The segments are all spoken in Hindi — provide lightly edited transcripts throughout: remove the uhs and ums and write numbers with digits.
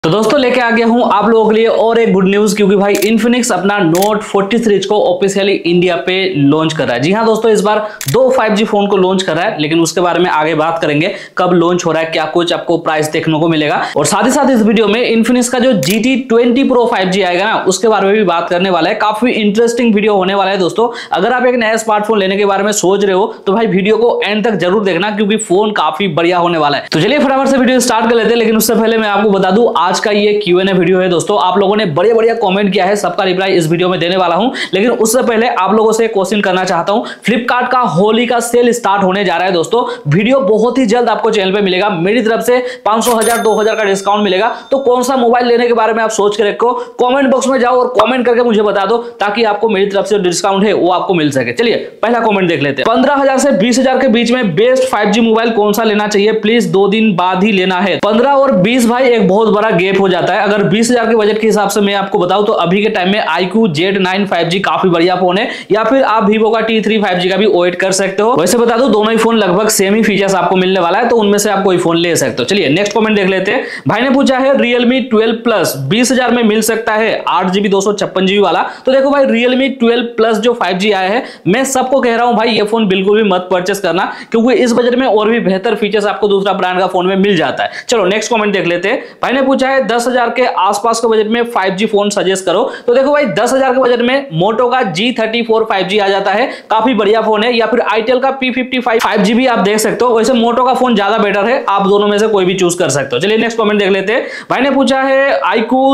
तो दोस्तों लेके आ गया हूं आप लोगों के लिए और एक गुड न्यूज, क्योंकि भाई इन्फिनिक्स अपना नोट 40 सीरीज को ऑफिशियली इंडिया पे लॉन्च कर रहा है। जी हां दोस्तों, इस बार दो 5G फोन को लॉन्च कर रहा है, लेकिन उसके बारे में आगे बात करेंगे। कब लॉन्च हो रहा है, क्या कुछ आपको प्राइस देखने को मिलेगा, और साथ ही साथ इस वीडियो में इन्फिनिक्स का जो GT20 Pro 5G आएगा ना, उसके बारे में भी बात करने वाला है। काफी इंटरेस्टिंग वीडियो होने वाला है दोस्तों। अगर आप एक नया स्मार्टफोन लेने के बारे में सोच रहे हो तो भाई वीडियो को एंड तक जरूर देखना, क्योंकि फोन काफी बढ़िया होने वाला है। तो चलिए फटाफट से वीडियो स्टार्ट कर लेते हैं, लेकिन उससे पहले मैं आपको बता दूं आज का ये Q&A वीडियो है दोस्तों। आप लोगों ने बढ़िया बढ़िया कमेंट किया है, सबका रिप्लाई इस वीडियो में देने वाला हूं। लेकिन उससे पहले आप लोगों से क्वेश्चन करना चाहता हूं। फ्लिपकार्ट का होली का सेल स्टार्ट होने जा रहा है दोस्तों। वीडियो बहुत ही जल्द आपको चैनल पे मिलेगा। मेरी तरफ से 500, 1000, 2000 का डिस्काउंट मिलेगा। तो कौन सा मोबाइल लेने के बारे में आप सोच के रखो, कमेंट बॉक्स में जाओ और कमेंट करके मुझे बता दो, ताकि आपको मेरी तरफ से डिस्काउंट है वो आपको मिल सके। चलिए पहला कमेंट देख लेते हैं। 15,000 से 20,000 के बीच में बेस्ट 5G मोबाइल कौन सा लेना चाहिए, प्लीज 2 दिन बाद ही लेना है। 15 और 20 भाई एक बहुत बड़ा गैप हो जाता है। अगर 20,000 के बजट के हिसाब से मैं आपको बताऊं तो अभी के टाइम में iQOO Z9 5G काफी बढ़िया फोन है, या फिर आप Vivo का T3 5G का भी वेट कर सकते हो। वैसे बता दूं दोनों ही फोन लगभग सेम ही फीचर्स आपको मिलने वाला है, तो उनमें से आप कोई फोन ले सकते हो। चलिए नेक्स्ट कमेंट देख लेते हैं। भाई ने पूछा है Realme 12 Plus 20,000 में मिल सकता है, 8GB 256GB वाला। तो देखो भाई Realme 12 Plus जो 5G आया है, मैं सबको कह रहा हूं भाई ये फोन बिल्कुल भी मत परचेस करना, क्योंकि इस बजट में और भी बेहतर फीचर्स आपको दूसरा ब्रांड का फोन में मिल जाता है। चलो नेक्स्ट कमेंट देख लेते हैं। भाई ने पूछा है 10,000 के आसपास के बजट में 5G फोन सजेस्ट करो। तो देखो भाई 10,000 के बजट में मोटो का G34 5G आ जाता है, काफी बढ़िया फोन है, या फिर आईटेल का P55 5G भी आप देख सकते हो। वैसे मोटो का फोन ज्यादा बेटर है, आप दोनों में से कोई भी चूज कर सकते हो। चलिए नेक्स्ट कमेंट देख लेते हैं। भाई ने पूछा है iQOO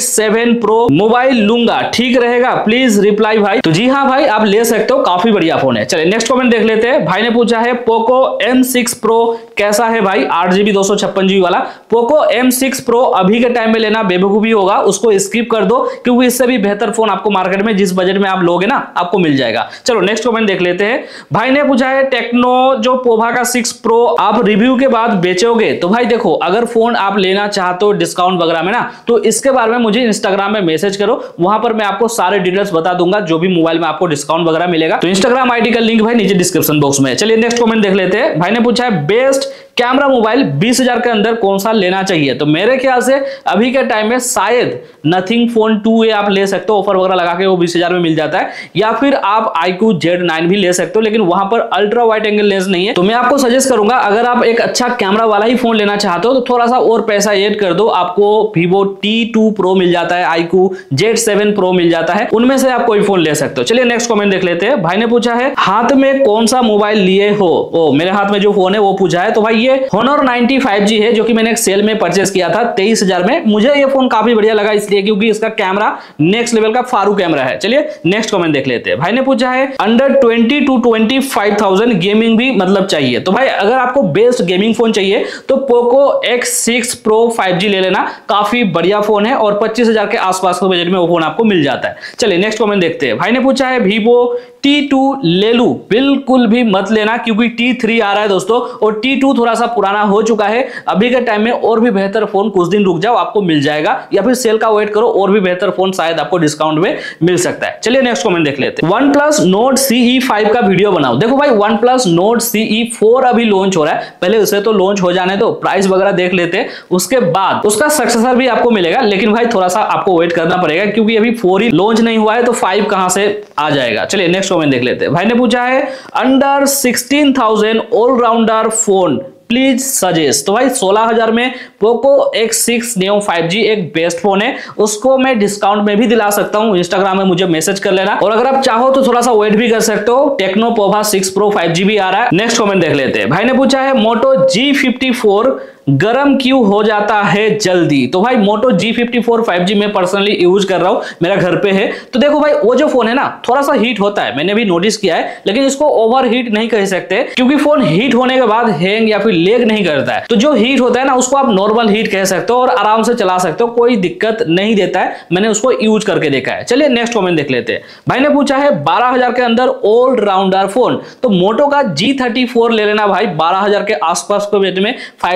Z7 Pro मोबाइल लूंगा, ठीक रहेगा, प्लीज रिप्लाई भाई। तो जी हाँ भाई आप ले सकते हो, काफी बढ़िया फोन है। चलिए नेक्स्ट कमेंट देख लेते हैं। भाई ने पूछा है पोको M6 Pro कैसा है भाई, 8GB 256GB वाला। पोको M6 Pro अभी के टाइम में लेना बेवकूफी होगा, उसको स्किप कर दो, क्योंकि इससे भी बेहतर फोन आपको मार्केट में जिस बजट में आप लोगे ना आपको मिल जाएगा। चलो नेक्स्ट कमेंट देख लेते हैं। भाई ने पूछा है टेक्नो जो पोवा का 6 Pro आप रिव्यू के बाद बेचोगे। तो भाई देखो अगर फोन आप लेना चाहते हो डिस्काउंट वगैरह में ना, तो इसके बारे में मुझे इंस्टाग्राम में मैसेज करो, वहां पर मैं आपको सारे डिटेल्स बता दूंगा, जो भी मोबाइल में आपको डिस्काउंट वगैरह मिलेगा। तो इंस्टाग्राम आईडी का लिंक भाई नीचे डिस्क्रिप्शन बॉक्स में है। चलिए नेक्स्ट कमेंट देख लेते हैं। भाई ने पूछा है बेस्ट कैमरा मोबाइल 20,000 के अंदर कौन सा लेना चाहिए। तो मेरे ख्याल से अभी के टाइम में शायद नथिंग फोन 2A आप ले सकते हो, ऑफर वगैरह लगा के वो 20,000 में मिल जाता है, या फिर आप iQOO Z9 भी ले सकते हो, लेकिन वहां पर अल्ट्रा वाइड एंगल लेंस नहीं है। तो मैं आपको सजेस्ट करूंगा अगर आप एक अच्छा कैमरा वाला ही फोन लेना चाहते हो तो थोड़ा सा और पैसा ऐड कर दो, आपको Vivo T2 Pro मिल जाता है, iQOO Z7 Pro मिल जाता है, उनमें से आप कोई फोन ले सकते हो। चलिए नेक्स्ट कमेंट देख लेते हैं। भाई ने पूछा है हाथ में कौन सा मोबाइल लिए हो। ओ मेरे हाथ में जो फोन है वो पूछा है। तो भाई ये Honor 90 5G है, जो कि मैंने एक सेल में परचेस किया था 23,000 में। मुझे ये फोन काफी बढ़िया लगा इसलिए क्योंकि इसका कैमरा नेक्स्ट लेवल का फारू कैमरा है। चलिए नेक्स्ट कमेंट देख लेते हैं। भाई ने पूछा है अंडर 20 to 25,000 गेमिंग भी मतलब चाहिए। तो भाई अगर आपको बेस्ट गेमिंग फोन चाहिए तो पोको X6 Pro 5G ले लेना, काफी बढ़िया फोन है, और 25,000 के आसपास के बजट में वो फोन आपको मिल जाता है। चलिए नेक्स्ट कमेंट देखते हैं। भाई ने पूछा है Vivo T2 ले लूं। बिल्कुल भी मत लेना, क्योंकि T3 आ रहा है दोस्तों, और T2 थोड़ा सा पुराना हो चुका है। अभी के टाइम में और भी बेहतर फोन कुछ दिन रुक जाओ आपको मिल जाएगा, या फिर सेल का वेट करो, और भी बेहतर फोन शायद आपको डिस्काउंट में मिल सकता है। चलिए नेक्स्ट कमेंट देख लेते हैं। OnePlus Nord CE 5 का वीडियो बनाओ। देखो भाई OnePlus Nord CE 4 अभी लॉन्च हो रहा है, पहले उसे तो लॉन्च हो जाने दो, प्राइस वगैरह देख लेते हैं, उसके बाद उसका सक्सेसर भी आपको मिलेगा। लेकिन भाई थोड़ा सा आपको वेट करना पड़ेगा, क्योंकि अभी 4 ही लॉन्च नहीं हुआ है, तो 5 कहां से आ जाएगा। चलिए नेक्स्ट कमेंट देख लेते हैं। भाई ने पूछा है under 16,000 allrounder phone please suggest. तो भाई 16,000 में पोको X6 Neo 5G एक बेस्ट फोन है, उसको मैं डिस्काउंट में भी दिला सकता हूं। इंस्टाग्राम में मुझे मैसेज कर लेना, और अगर आप चाहो तो थोड़ा सा वेट भी कर सकते हो। टेक्नो पोवा 6 Pro 5G भी आ रहा है। नेक्स्ट कमेंट देख लेते हैं। भाई ने पूछा है मोटो G54 गरम क्यों हो जाता है जल्दी। तो भाई मोटो G54 5G मैं पर्सनली यूज कर रहा हूं, मेरा घर पे है। तो देखो भाई वो जो फोन है ना थोड़ा सा हीट होता है, मैंने भी नोटिस किया है, लेकिन इसको ओवर हीट नहीं कह सकते, क्योंकि फोन हीट होने के बाद हैंग या फिर लेग नहीं करता है। तो जो हीट होता है ना उसको आप नॉर्मल हीट कह सकते हो, और आराम से चला सकते हो, कोई दिक्कत नहीं देता है, मैंने उसको यूज करके देखा है। चलिए नेक्स्ट कमेंट देख लेते हैं। भाई ने पूछा है 12,000 के अंदर ऑलराउंडर फोन, तो मोटो का G34 ले लेना भाई, 12,000 के आसपास के बजट में 5G है,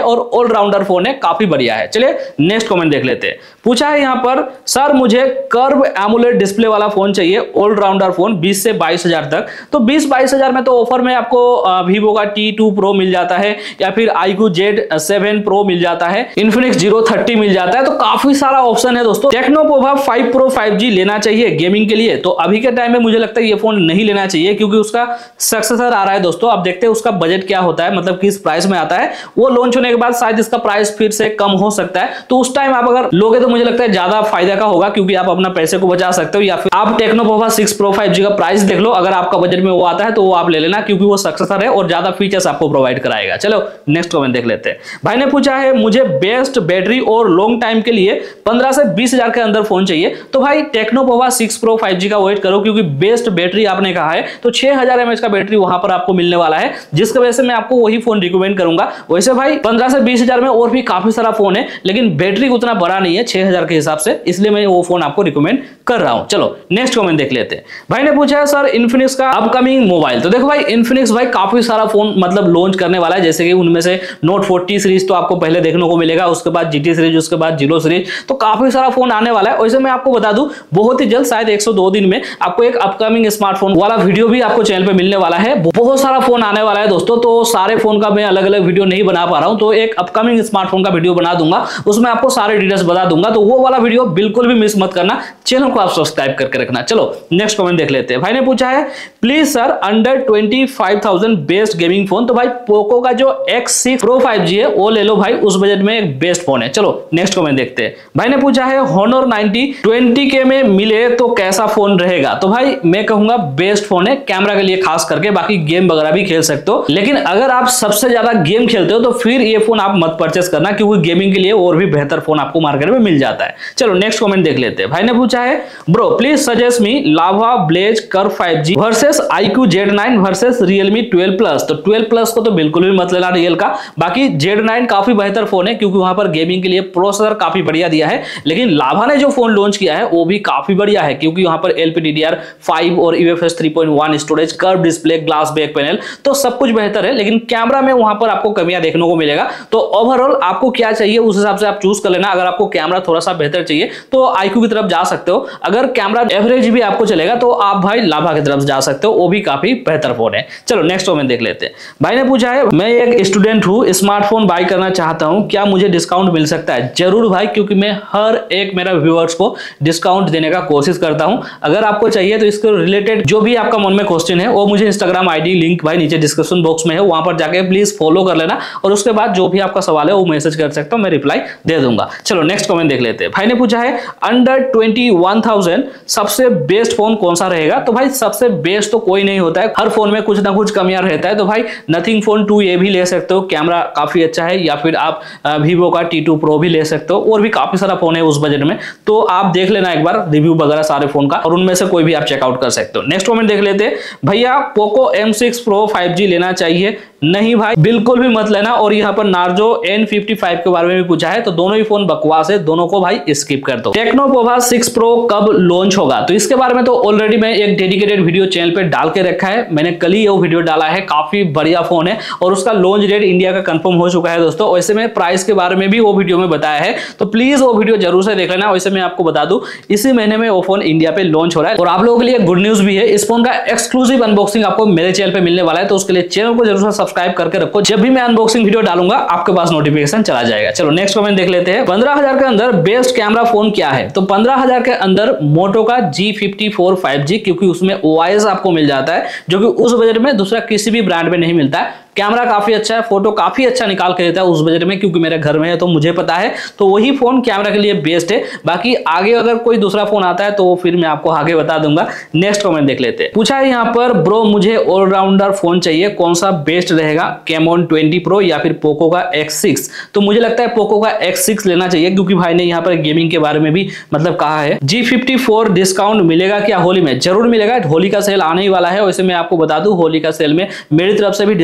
और ऑलराउंडर फोन है, काफी बढ़िया है। चलिए नेक्स्ट कमेंट देख लेते हैं। पूछा है यहाँ पर, सर मुझे कर्व एमोलेड डिस्प्ले वाला फोन चाहिए, ऑलराउंडर फोन 20 से 22,000 तक। तो 20-22 हजार में तो ऑफर में आपको वीवो का T2 Pro मिल जाता है, या फिर iQOO Z7 Pro मिल जाता है, Infinix Zero 30 मिल जाता है। तो काफी सारा ऑप्शन है दोस्तों। टेक्नो पोवा 5 Pro 5G लेना चाहिए गेमिंग के लिए, तो अभी के टाइम में मुझे लगता है ये फोन नहीं लेना चाहिए, क्योंकि उसका सक्सेसर आ रहा है दोस्तों। अब देखते हैं उसका बजट क्या होता है, मतलब किस प्राइस में आता है। वो लॉन्च होने के बाद शायद इसका प्राइस फिर से कम हो सकता है, तो उस टाइम आप अगर लोगे तो मुझे लगता है ज्यादा फायदा का होगा, क्योंकि आप अपना पैसे को बचा सकते हो। या फिर आप टेक्नो पोवा 6 Pro 5G का प्राइस देख लो, अगर आपका बजट में वो आता है तो वो आप ले लेना, क्योंकि वो सक्सेसर है और ज्यादा फीचर्स आपको प्रोवाइड कराएगा। चलो नेक्स्ट कमेंट देख लेते हैं। भाई ने पूछा है, मुझे बेस्ट बैटरी और लॉन्ग टाइम के लिए 15 से 20 हजार के अंदर फोन चाहिए। तो भाई टेक्नो पोवा 6 Pro 5G का वेट करो, क्योंकि बेस्ट बैटरी आपने कहा है तो 6000 mAh का बैटरी वहां पर आपको मिलने वाला है, जिसकी वजह से मैं आपको वही फोन रिकमेंड करूंगा। वैसे भाई 15 से 20 हजार में और भी काफी सारा फोन है, लेकिन बैटरी उतना बड़ा नहीं है 6000 के हिसाब से, इसलिए मैं वो फोन आपको रिकमेंड कर रहा हूं। चलो नेक्स्ट कमेंट देख लेते हैं। भाई ने पूछा है, सर इन्फिनिक्स का अपकमिंग मोबाइल। तो देखो भाई, इन्फिनिक्स भाई काफी सारा फोन मतलब लॉन्च करने वाला है, जैसे कि उनमें से नोट 40 सीरीज तो आपको पहले देखने को मिलेगा, उसके बाद GT सीरीज, उसके बाद जीरो सीरीज, तो काफी सारा फोन आने वाला है। वैसे मैं आपको बता दूं, बहुत ही जल्द शायद 102 दिन में आपको एक अपकमिंग स्मार्टफोन वाला वीडियो भी आपको चैनल पे मिलने वाला है। बहुत सारा फोन आने वाला है दोस्तों, तो सारे फोन का मैं अलग अलग वीडियो नहीं बना पा रहा हूं, तो एक अपकमिंग स्मार्टफोन का वीडियो बना दूंगा, उसमें आपको सारे डिटेल्स बता दूंगा। तो वो वाला वीडियो बिल्कुल भी मिस मत करना, चैनल को आप सब्सक्राइब करके रखना। चलो नेक्स्ट कमेंट देख लेते हैं। भाई ने पूछा है, please sir under 25,000 best gaming phone. तो भाई पोको का जो X6 Pro 5G है वो ले लो भाई, उस बजट में एक बेस्ट फोन है। चलो नेक्स्ट कमेंट देखते हैं। भाई ने पूछा है, Honor 90 20K में मिले तो कैसा फोन रहेगा। तो भाई मैं कहूंगा बेस्ट फोन है कैमरा के लिए खास करके, बाकी गेम वगैरह भी खेल सकते हो, लेकिन अगर आप सबसे ज्यादा गेम खेलते हो तो फिर ये फोन आप मत परचेस करना, क्योंकि गेमिंग के लिए और भी बेहतर फोन आपको मार्केट में मिल जाता है। चलो नेक्स्ट कमेंट देख लेते हैं। भाई ने पूछा है, bro please suggest me Lava Blaze Curve 5G versus iQOO Z9 versus Realme 12 Plus। तो 12 Plus को तो बिल्कुल भी मत लेना रियल का, बाकी Z9 काफी बेहतर फोन है, क्योंकि वहां पर गेमिंग के लिए प्रोसेसर काफी बढ़िया दिया है। लेकिन लावा ने जो फोन लॉन्च किया है वो भी काफी बढ़िया है, क्योंकि वहां पर LPDDR5 और UFS 3.1 storage, curve display, glass back panel, तो सब कुछ बेहतर है। लेकिन कैमरा में वहां पर आपको कमियां देखने को मिलेगा। तो ओवरऑल आपको क्या चाहिए उस हिसाब से आप चूज कर लेना। अगर आपको कैमरा थोड़ा सा बेहतर चाहिए तो iQOO की तरफ जा सकते हो, अगर कैमरा एवरेज भी आपको चलेगा तो आप भाई लावा की तरफ जा सकते हो, वो भी काफी बेहतर फोन है। चलो नेक्स्ट कमेंट देख लेते हैं। भाई ने पूछा है, मैं एक स्टूडेंट हूं, स्मार्टफोन बाय करना चाहता हूं, क्या मुझे डिस्काउंट मिल सकता है। जरूर भाई, क्योंकि मैं हर एक मेरा व्यूअर्स को डिस्काउंट देने का कोशिश करता हूं। अगर आपको चाहिए तो इसके रिलेटेड जो भी आपका मन में क्वेश्चन है वो मुझे इंस्टाग्राम ID लिंक भाई नीचे डिस्क्रिप्शन बॉक्स में है, वहां पर जाके प्लीज फॉलो कर लेना, और उसके बाद जो भी आपका सवाल है वो मैसेज कर सकते हो, मैं रिप्लाई दे दूंगा। चलो नेक्स्ट कमेंट देख लेते हैं। भाई ने पूछा है, अंडर 21,000 सबसे बेस्ट फोन कौन सा रहेगा। तो भाई सबसे बेस्ट तो कोई नहीं होता है, हर फोन में कुछ ना कुछ कमियां रहता है। तो भाई नथिंग फोन 2A भी ले सकते हो, कैमरा काफी अच्छा है, या फिर आप वीवो का T2 Pro भी ले सकते हो, और भी काफी सारा फोन है उस बजट में, तो आप देख लेना एक बार रिव्यू वगैरह सारे फोन का, और उनमें से कोई भी आप चेकआउट कर सकते हो। नेक्स्ट कमेंट देख लेते हैं। भैया पोको M6 Pro 5G लेना चाहिए। नहीं भाई, बिल्कुल भी मत लेना। और यहाँ पर नार्जो N55 के बारे में भी पूछा है, तो दोनों ही फोन बकवास है, दोनों को भाई स्किप कर दो। टेक्नो पोवा 6 Pro कब लॉन्च होगा। तो इसके बारे में तो ऑलरेडी मैं एक डेडिकेटेड वीडियो चैनल पे डाल के रखा है, मैंने कल ही वो वीडियो डाला है। काफी बढ़िया फोन है और उसका लॉन्च डेट इंडिया का कंफर्म हो चुका है दोस्तों। वैसे में प्राइस के बारे में भी वो वीडियो में बताया है, तो प्लीज वो वीडियो जरूर से देख लेना। वैसे मैं आपको बता दूं, इसी महीने में वो फोन इंडिया पे लॉन्च हो रहा है। और आप लोगों के लिए गुड न्यूज भी है, इस फोन का एक्सक्लूसिव अनबॉक्सिंग आपको मेरे चैनल पे मिलने वाला है, तो उसके लिए चैनल को जरूर से सब्सक्राइब करके रखो। जब भी मैं अनबॉक्सिंग वीडियो डालूंगा आपके पास नोटिफिकेशन चला जाएगा। चलो नेक्स्ट कमेंट देख लेते हैं। 15,000 के अंदर बेस्ट कैमरा फोन क्या है। तो 15,000 के अंदर मोटो का G54 5G, क्योंकि उसमें OIS आपको मिल जाता है, जो कि उस बजट में दूसरा किसी भी ब्रांड में नहीं मिलता है। कैमरा काफी अच्छा है, फोटो काफी अच्छा निकाल के देता है उस बजट में, क्योंकि मेरे घर में है तो मुझे पता है, तो वही फोन कैमरा के लिए बेस्ट है। बाकी आगे अगर कोई दूसरा फोन आता है तो फिर मैं आपको आगे बता दूंगा। नेक्स्ट कमेंट देख लेते हैं। पूछा है यहाँ पर, ब्रो मुझे ऑलराउंडर फोन चाहिए, कौन सा बेस्ट रहेगा, कैमोन 20 Pro या फिर पोको का X6। तो मुझे लगता है पोको का X6 लेना चाहिए, क्योंकि भाई ने यहाँ पर गेमिंग के बारे में भी मतलब कहा है। G54 डिस्काउंट मिलेगा क्या होली में। जरूर मिलेगा, होली का सेल आने ही वाला है। वैसे मैं आपको बता दूं, होली का सेल में मेरी तरफ से भी डिस्काउंट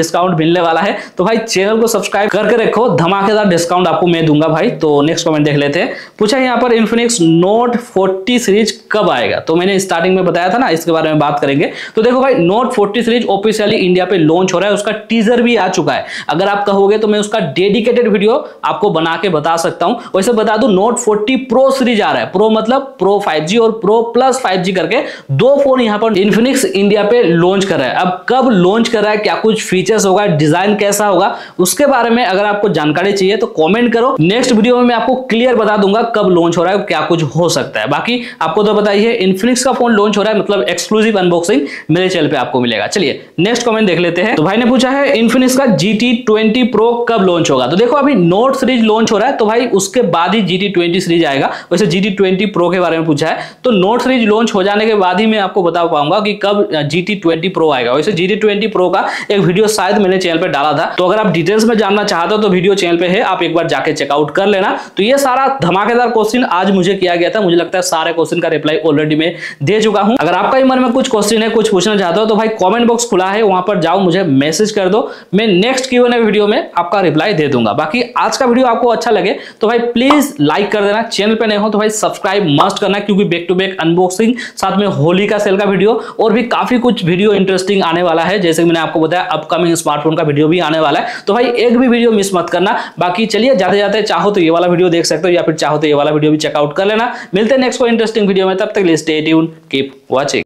मिलने वाला है। तो भाई चैनल को सब्सक्राइब करके रखो, धमाकेदार डिस्काउंट आपको मैं दूंगा भाई। तो नेक्स्ट कमेंट देख लेते हैं। पूछा यहाँ पर इन्फिनिक्स नोट 40 सीरीज कब आएगा, तो मैंने स्टार्टिंग में बताया था ना, इसके बारे में बात करेंगे। तो देखो भाई नोट 40 सीरीज ऑफिशियली इंडिया पे लॉन्च हो रहा है, उसका टीजर भी आ चुका है। अगर आप कहोगे तो मैं उसका डेडिकेटेड वीडियो आपको बना के बता सकता हूं। वैसे बता दूं नोट 40 प्रो सीरीज आ रहा है, प्रो मतलब प्रो 5G और प्रो प्लस 5G करके दो फोन यहां पर इन्फिनिक्स इंडिया पे लॉन्च कर रहा है। अब कब लॉन्च कर रहा है, क्या कुछ फीचर्स होगा, डिजाइन कैसा होगा, उसके बारे में अगर आपको जानकारी चाहिए तो कमेंट करो। नेक्स्ट वीडियो में मैं आपको क्लियर बता दूंगा कब लॉन्च हो रहा है, क्या कुछ हो सकता है। बाकी आपको तो बताइए इन्फिनिक्स का फोन लॉन्च हो रहा है, मतलब एक्सक्लूसिव अनबॉक्सिंग मेरे चैनल पे आपको मिलेगा। चलिए नेक्स्ट कमेंट देख लेते हैं। तो भाई ने पूछा है इन्फिनिक्स का GT20 Pro कब लॉन्च होगा। तो देखो अभी नोट सीरीज लॉन्च हो रहा है, तो भाई उसके बाद ही GT20 सीरीज आएगा। वैसे GT20 Pro के बारे में पूछा है, तो नोट सीरीज लॉन्च हो जाने के बाद ही मैं आपको बता पाऊंगा कि कब GT20 Pro आएगा। वैसे GT20 Pro का एक वीडियो शायद मैंने चैनल पे डाला था, तो अगर आप डिटेल्स में जानना चाहते हो तो वीडियो चैनल पे है, आप एक बार जाके चेकआउट कर लेना। तो ये सारा धमाकेदार क्वेश्चन आज मुझे किया गया था, मुझे लगता है सारे क्वेश्चन का रिप्लाई ऑलरेडी मैं दे चुका हूं। अगर आपका ही मन में कुछ क्वेश्चन है, कुछ पूछना चाहते हो तो भाई कमेंट बॉक्स खुला है, वहां पर जाओ, मुझे मैसेज कर दो, मैं नेक्स्ट Q&A वीडियो में आपका रिप्लाई दे दूंगा। बाकी आज का वीडियो आपको अच्छा लगे तो भाई प्लीज लाइक कर देना, चैनल पे नए हो तो भाई सब्सक्राइब मस्ट करना, क्योंकि बैक टू बैक अनबॉक्सिंग, साथ में होली का सेल का वीडियो और भी काफी कुछ वीडियो इंटरेस्टिंग आने वाला है। जैसे कि मैंने आपको बताया अपकमिंग स्मार्टफोन का वीडियो भी आने वाला है, तो भाई एक भी वीडियो मिस मत करना। बाकी चलिए जाते जाते चाहो तो ये वाला वीडियो देख सकते हो, या फिर चाहो तो ये वाला वीडियो भी चेकआउट कर लेना। मिलते हैं नेक्स्ट कोई इंटरेस्टिंग वीडियो में, तब तक स्टे ट्यून्ड, कीप वॉचिंग।